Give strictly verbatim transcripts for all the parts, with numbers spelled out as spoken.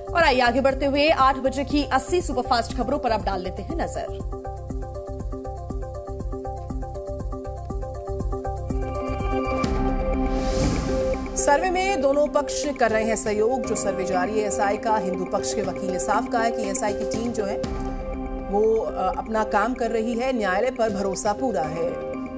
और आइए आगे बढ़ते हुए आठ बजे की अस्सी सुपरफास्ट खबरों पर अब डाल लेते हैं नजर। सर्वे में दोनों पक्ष कर रहे हैं सहयोग। जो सर्वे जारी है एसआई का, हिंदू पक्ष के वकील ने साफ कहा है कि एसआई की टीम जो है वो अपना काम कर रही है, न्यायालय पर भरोसा पूरा है।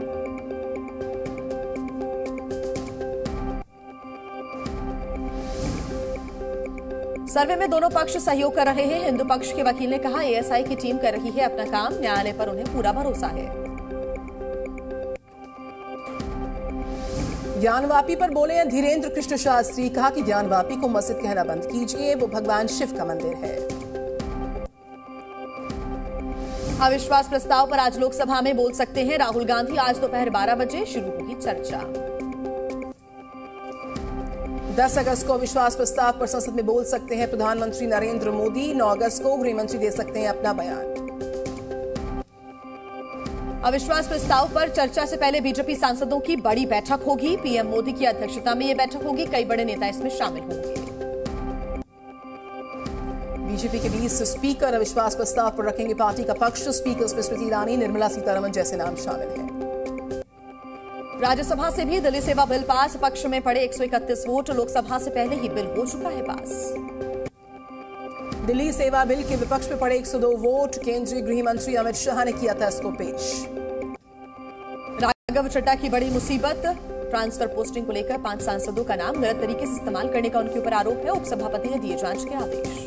सर्वे में दोनों पक्ष सहयोग कर रहे हैं। हिंदू पक्ष के वकील ने कहा एएसआई की टीम कर रही है अपना काम, न्यायालय पर उन्हें पूरा भरोसा है। ज्ञानवापी पर बोले हैं धीरेन्द्र कृष्ण शास्त्री, कहा कि ज्ञानवापी को मस्जिद कहना बंद कीजिए, वो भगवान शिव का मंदिर है। अविश्वास प्रस्ताव पर आज लोकसभा में बोल सकते हैं राहुल गांधी। आज दोपहर बारह बजे शुरू होगी चर्चा। दस अगस्त को अविश्वास प्रस्ताव पर संसद में बोल सकते हैं प्रधानमंत्री नरेंद्र मोदी। नौ अगस्त को गृहमंत्री दे सकते हैं अपना बयान। अविश्वास प्रस्ताव पर चर्चा से पहले बीजेपी सांसदों की बड़ी बैठक होगी। पीएम मोदी की अध्यक्षता में यह बैठक होगी। कई बड़े नेता इसमें शामिल होंगे। बीजेपी के बीस स्पीकर अविश्वास प्रस्ताव पर रखेंगे पार्टी का पक्ष। स्पीकर्स में स्मृति ईरानी, निर्मला सीतारमण जैसे नाम शामिल हैं। राज्यसभा से भी दिल्ली सेवा बिल पास। पक्ष में पड़े एक सौ इकतीस वोट। लोकसभा से पहले ही बिल हो चुका है पास। दिल्ली सेवा बिल के विपक्ष में पड़े एक सौ दो वोट। केंद्रीय गृह मंत्री अमित शाह ने किया था इसको पेश। राघव चड्ढा की बड़ी मुसीबत। ट्रांसफर पोस्टिंग को लेकर पांच सांसदों का नाम गलत तरीके से इस्तेमाल करने का उनके ऊपर आरोप है। उपसभापति ने दिए जांच के आदेश।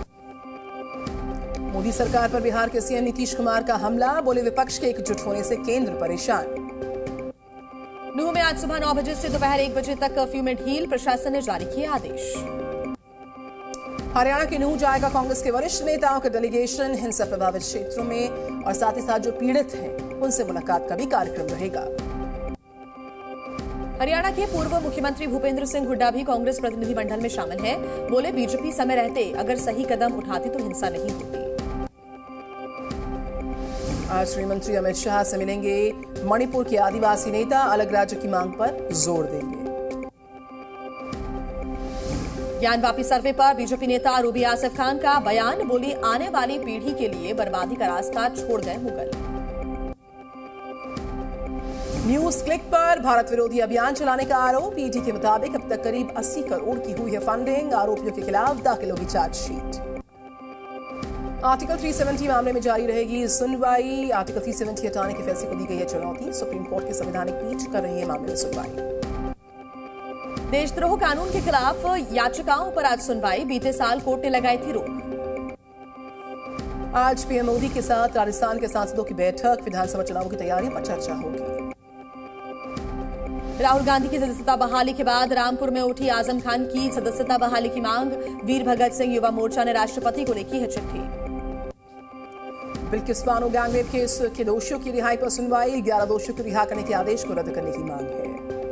मोदी सरकार पर बिहार के सीएम नीतीश कुमार का हमला। बोले विपक्ष के एकजुट होने से केंद्र परेशान। नूह में आज सुबह नौ बजे से दोपहर एक बजे तक कर्फ्यू में ढील। प्रशासन ने जारी किए आदेश। हरियाणा के नूह जाएगा कांग्रेस के वरिष्ठ नेताओं का डेलीगेशन। हिंसा प्रभावित क्षेत्रों में और साथ ही साथ जो पीड़ित हैं उनसे मुलाकात का भी कार्यक्रम रहेगा। हरियाणा के पूर्व मुख्यमंत्री भूपेंद्र सिंह हुड्डा भी कांग्रेस प्रतिनिधिमंडल में शामिल हैं। बोले बीजेपी समय रहते अगर सही कदम उठाती तो हिंसा नहीं होती। आज गृह मंत्री अमित शाह से मिलेंगे मणिपुर के आदिवासी नेता। अलग राज्य की मांग पर जोर देंगे। ज्ञानवापी सर्वे पर बीजेपी नेता रूबी आसिफ खान का बयान। बोली आने वाली पीढ़ी के लिए बर्बादी का रास्ता छोड़ गए मुगल। न्यूज क्लिक पर भारत विरोधी अभियान चलाने का आरोप। ईडी के मुताबिक अब तक करीब अस्सी करोड़ की हुई है फंडिंग। आरोपियों के खिलाफ दाखिल होगी चार्जशीट। आर्टिकल तीन सौ सत्तर मामले में जारी रहेगी सुनवाई। आर्टिकल तीन सौ सत्तर हटाने के फैसले को दी गई है चुनौती। सुप्रीम कोर्ट की संवैधानिक पीठ कर रही है मामले में सुनवाई। देशद्रोह कानून के खिलाफ याचिकाओं पर आज सुनवाई। बीते साल कोर्ट ने लगाई थी रोक। आज पीएम मोदी के साथ राजस्थान के सांसदों की बैठक। विधानसभा चुनाव की तैयारियों पर चर्चा होगी। राहुल गांधी की सदस्यता बहाली के बाद रामपुर में उठी आजम खान की सदस्यता बहाली की मांग। वीर भगत सिंह युवा मोर्चा ने राष्ट्रपति को लिखी है चिट्ठी। बिल्किस बानो गैंगरेप केस के दोषियों की रिहाई पर सुनवाई। ग्यारह दोषियों को रिहा करने के आदेश को रद्द करने की मांग है।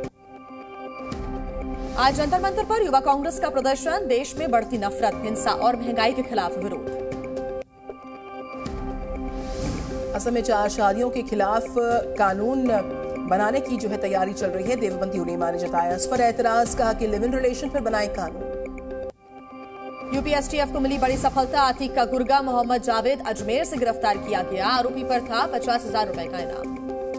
आज जंतर मंतर पर युवा कांग्रेस का प्रदर्शन। देश में बढ़ती नफरत, हिंसा और महंगाई के खिलाफ विरोध। असम में चार शादियों के खिलाफ कानून बनाने की जो है तैयारी चल रही है। देवबंदी उलेमा ने जताया इस पर एतराज। कहा कि लिव इन रिलेशन पर बनाए कानून। यूपी एसटीएफ को मिली बड़ी सफलता। आतिक का गुर्गा मोहम्मद जावेद अजमेर से गिरफ्तार किया गया। आरोपी पर था पचास हजार रुपए का इनाम।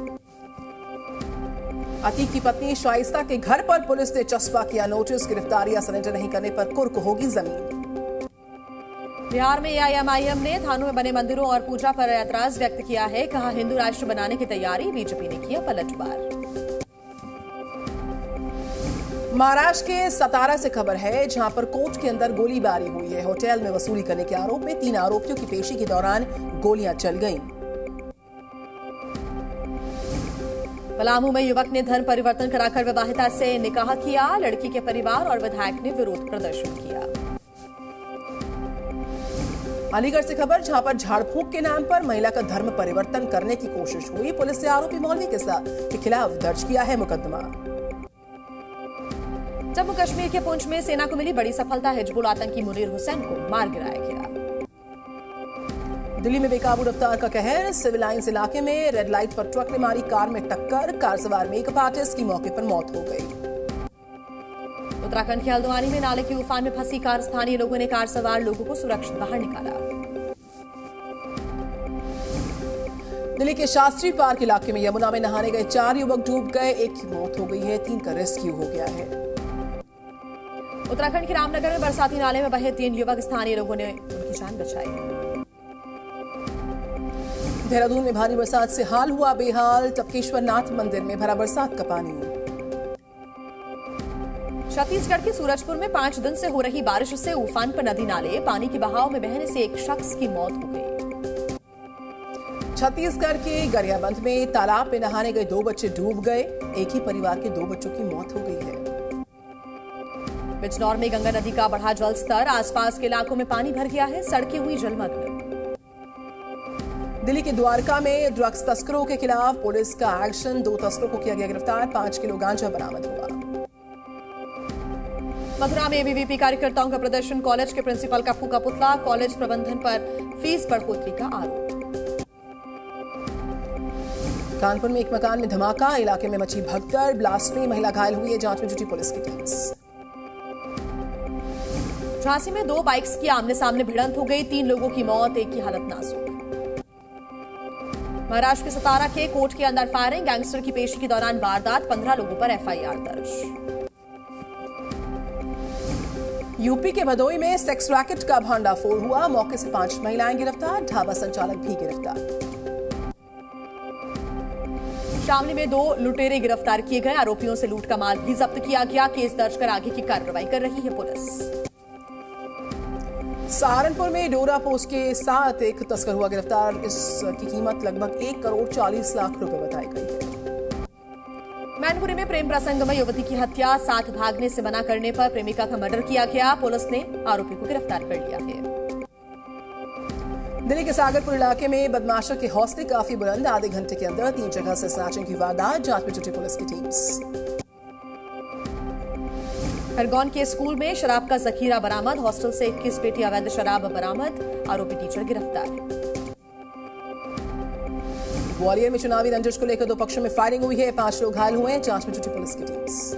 अतीक की पत्नी शाइस्ता के घर पर पुलिस ने चस्पा किया नोटिस। गिरफ्तारी या सरेंडर नहीं करने पर कुर्क होगी जमीन। बिहार में एआईएमआईएम ने थानों में बने मंदिरों और पूजा पर ऐतराज व्यक्त किया है। कहा हिंदू राष्ट्र बनाने की तैयारी। बीजेपी ने किया पलटवार। महाराष्ट्र के सतारा से खबर है जहां पर कोर्ट के अंदर गोलीबारी हुई है। होटल में वसूली करने के आरोप में तीन आरोपियों की पेशी के दौरान गोलियां चल गईं। पलामू में युवक ने धर्म परिवर्तन कराकर विवाहिता से निकाह किया। लड़की के परिवार और विधायक ने विरोध प्रदर्शन किया। अलीगढ़ से खबर जहां पर झाड़ फूंक के नाम पर महिला का धर्म परिवर्तन करने की कोशिश हुई। पुलिस ने आरोपी मौलवी के साथ के खिलाफ दर्ज किया है मुकदमा। जम्मू कश्मीर के पुंछ में सेना को मिली बड़ी सफलता। हिजबुल आतंकी मुनीर हुसैन को मार गिराया गया। दिल्ली में बेकाबू रफ्तार का कहर। सिविल लाइंस इलाके में रेड लाइट पर ट्रक ने मारी कार में टक्कर। कार सवार मेकअप आर्टिस्ट की मौके पर मौत हो गई। उत्तराखंड के हल्द्वानी में नाले के उफान में फंसी कार, स्थानीय लोगों ने कार सवार लोगों को सुरक्षित बाहर निकाला। दिल्ली के शास्त्री पार्क इलाके में यमुना में नहाने गए चार युवक डूब गए, एक की मौत हो गई है, तीन का रेस्क्यू हो गया है। उत्तराखंड के रामनगर में बरसाती नाले में बहे तीन युवक, स्थानीय लोगों ने उनकी जान बचाई। देहरादून में भारी बरसात से हाल हुआ बेहाल, टपकेश्वर नाथ मंदिर में भरा बरसात का पानी। छत्तीसगढ़ के सूरजपुर में पांच दिन से हो रही बारिश से उफान पर नदी नाले, पानी के बहाव में बहने से एक शख्स की मौत हो गई। छत्तीसगढ़ के गरियाबंद में तालाब में नहाने गए दो बच्चे डूब गए, एक ही परिवार के दो बच्चों की मौत हो गई है। बिजनौर में गंगा नदी का बढ़ा जल स्तर, आसपास के इलाकों में पानी भर गया है, सड़कें हुई जलमग्न। दिल्ली के द्वारका में ड्रग्स तस्करों के खिलाफ पुलिस का एक्शन, दो तस्करों को किया गया गिरफ्तार, पांच किलो गांजा बरामद हुआ। मथुरा में एबीवीपी कार्यकर्ताओं का प्रदर्शन, कॉलेज के प्रिंसिपल का फूका पुतला, कॉलेज प्रबंधन पर फीस बढ़ोतरी का आरोप। कानपुर में एक मकान में धमाका, इलाके में मची भगदड़, ब्लास्ट में महिला घायल हुई है, जांच में जुटी पुलिस की टीम्स। झांसी में दो बाइक्स की आमने सामने भिड़ंत हो गई, तीन लोगों की मौत, एक की हालत नाजुक। महाराष्ट्र के सतारा के कोर्ट के अंदर फायरिंग, गैंगस्टर की पेशी के दौरान वारदात, पंद्रह लोगों पर एफआईआर दर्ज। यूपी के भदोई में सेक्स रैकेट का भांडाफोड़ हुआ, मौके से पांच महिलाएं गिरफ्तार, ढाबा संचालक भी गिरफ्तार। शामली में दो लुटेरे गिरफ्तार किए गए, आरोपियों से लूट का माल भी जब्त किया गया, केस दर्ज कर आगे की कार्रवाई कर रही है पुलिस। सहारनपुर में डोरा पोस्ट के साथ एक तस्कर हुआ गिरफ्तार, इसकी कीमत लगभग एक करोड़ चालीस लाख रुपए बताई गई है। मैनपुरी में प्रेम प्रसंग में युवती की हत्या, साथ भागने से मना करने पर प्रेमिका का मर्डर किया गया, पुलिस ने आरोपी को गिरफ्तार कर लिया है। दिल्ली के सागरपुर इलाके में बदमाशों के हौसले काफी बुलंद, आधे घंटे के अंदर तीन जगह से स्नैचिंग की वारदात, जांच में जुटी पुलिस की टीम्स। खरगोन के स्कूल में शराब का जखीरा बरामद, हॉस्टल से इक्कीस पेटी अवैध शराब बरामद, आरोपी टीचर गिरफ्तार। ग्वालियर में चुनावी रंजिश को लेकर दो पक्षों में फायरिंग हुई है, पांच लोग घायल हुए, जांच में जुटी पुलिस की टीम्स।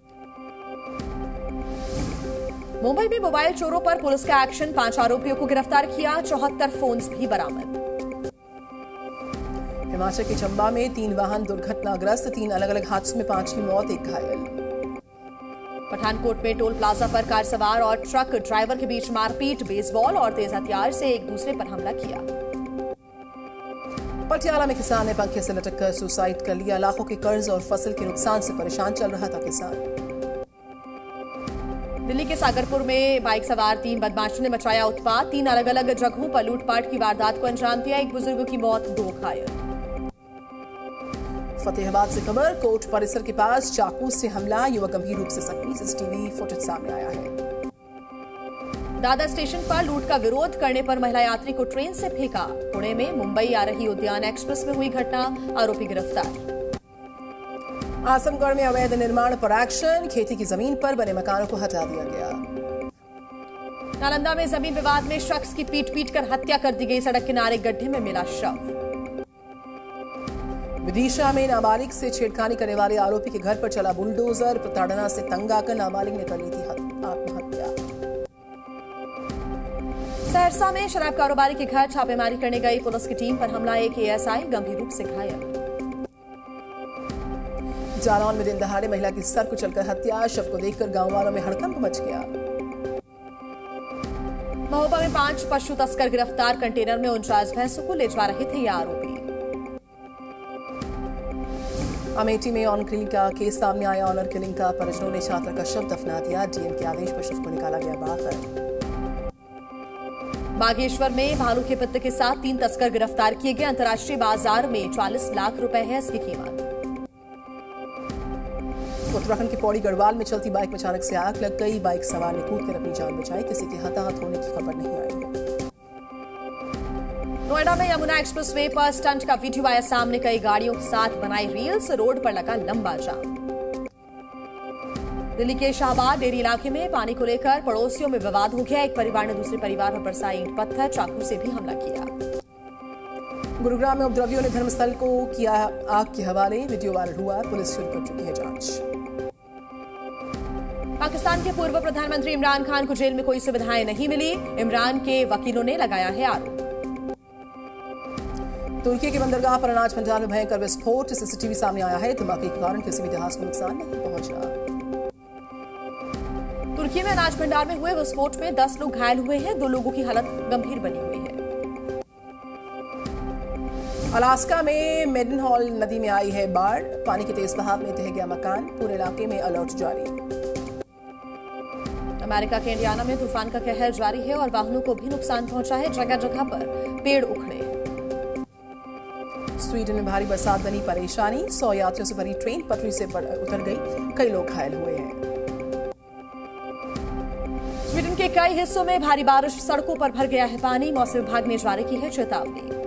मुंबई में मोबाइल चोरों पर पुलिस का एक्शन, पांच आरोपियों को गिरफ्तार किया, चौहत्तर फोन्स भी बरामद। हिमाचल के चंबा में तीन वाहन दुर्घटनाग्रस्त, तीन अलग अलग हादसों में पांच की मौत, एक घायल। पठानकोट में टोल प्लाजा पर कार सवार और ट्रक ड्राइवर के बीच मारपीट, बेसबॉल और तेज हथियार से एक दूसरे पर हमला किया। पटियाला में किसान ने पंखे से लटक कर सुसाइड कर लिया, लाखों के कर्ज और फसल के नुकसान से परेशान चल रहा था किसान। दिल्ली के सागरपुर में बाइक सवार तीन बदमाशों ने मचाया उत्पात, तीन अलग अलग जगहों पर लूटपाट की वारदात को अंजाम दिया, एक बुजुर्ग की मौत, दो घायल। फतेहाबाद से खबर, कोर्ट परिसर के पास चाकू से हमला, युवक गंभीर रूप से जख्मी, सीसीटीवी फुटेज सामने आया है। दादर स्टेशन पर लूट का विरोध करने पर महिला यात्री को ट्रेन से फेंका, पुणे में मुंबई आ रही उद्यान एक्सप्रेस में हुई घटना, आरोपी गिरफ्तार। आजमगढ़ में अवैध निर्माण पर एक्शन, खेती की जमीन पर बने मकानों को हटा दिया गया। नालंदा में जमीन विवाद में शख्स की पीट पीट कर हत्या कर दी गई, सड़क किनारे गड्ढे में मिला शव। विदिशा में नाबालिग से छेड़खानी करने वाले आरोपी के घर पर चला बुलडोजर, प्रताड़ना से तंग आकर नाबालिग ने कर ली थी आत्महत्या। सहरसा में शराब कारोबारी के घर छापेमारी करने गई पुलिस की टीम पर हमला, एक एएसआई गंभीर रूप से घायल। जालौन में दिन दहाड़े महिला की सर कुचलकर हत्या, शव को देखकर गांव वालों में हड़कंप मच गया। महोबा में पांच पशु तस्कर गिरफ्तार, कंटेनर में उनचास भैंसों को ले जा रहे थे ये आरोपी। अमेठी में ऑनर किलिंग का केस सामने आया, ऑनर किलिंग का परिजनों ने छात्रा का शव दफना दिया, डीएम के आदेश पर शव को निकाला गया बाहर। बागेश्वर में भालू के पत्ते के साथ तीन तस्कर गिरफ्तार किए गए, अंतर्राष्ट्रीय बाजार में चालीस लाख रुपए है इसकी कीमत। उत्तराखंड के पौड़ी गढ़वाल में चलती बाइक में अचानक से आग लग गई, बाइक सवार ने कूदकर अपनी जान बचाई, किसी के हताहत होने की खबर नहीं आई है। नोएडा में यमुना एक्सप्रेसवे पर स्टंट का वीडियो आया सामने, कई गाड़ियों के साथ बनाई रील्स, रोड पर लगा लंबा जाम। दिल्ली के शाहबाद डेरी इलाके में पानी को लेकर पड़ोसियों में विवाद हो गया, एक परिवार ने दूसरे परिवार पर बरसाए ईंट पत्थर, चाकू से भी हमला किया। गुरुग्राम में उपद्रवियों ने धर्मस्थल को किया आग के हवाले, वीडियो वायरल हुआ, पुलिस शुरू कर चुकी है जांच। पाकिस्तान के पूर्व प्रधानमंत्री इमरान खान को जेल में कोई सुविधाएं नहीं मिली, इमरान के वकीलों ने लगाया है आरोप। तुर्की के बंदरगाह पर अनाज भंडार में भयंकर विस्फोट, सीसीटीवी सामने आया है। धमाके के कारण किसी भी जहाज को नुकसान नहीं पहुंचा। तुर्की में अनाज भंडार में हुए विस्फोट में दस लोग घायल हुए हैं, दो लोगों की हालत गंभीर बनी हुई है। अलास्का में मेडनहॉल नदी में आई है बाढ़, पानी के तेज बहाव में ढह गया मकान, पूरे इलाके में अलर्ट जारी। अमेरिका के इंडियाना में तूफान का कहर जारी है और वाहनों को भी नुकसान पहुंचा है, जगह जगह पर पेड़ उखड़े। स्वीडन में भारी बरसात बनी परेशानी, सौ यात्रियों से भरी ट्रेन पटरी से उतर गई, कई लोग घायल हुए हैं। स्वीडन के कई हिस्सों में भारी बारिश, सड़कों पर भर गया है पानी, मौसम विभाग ने जारी की है चेतावनी।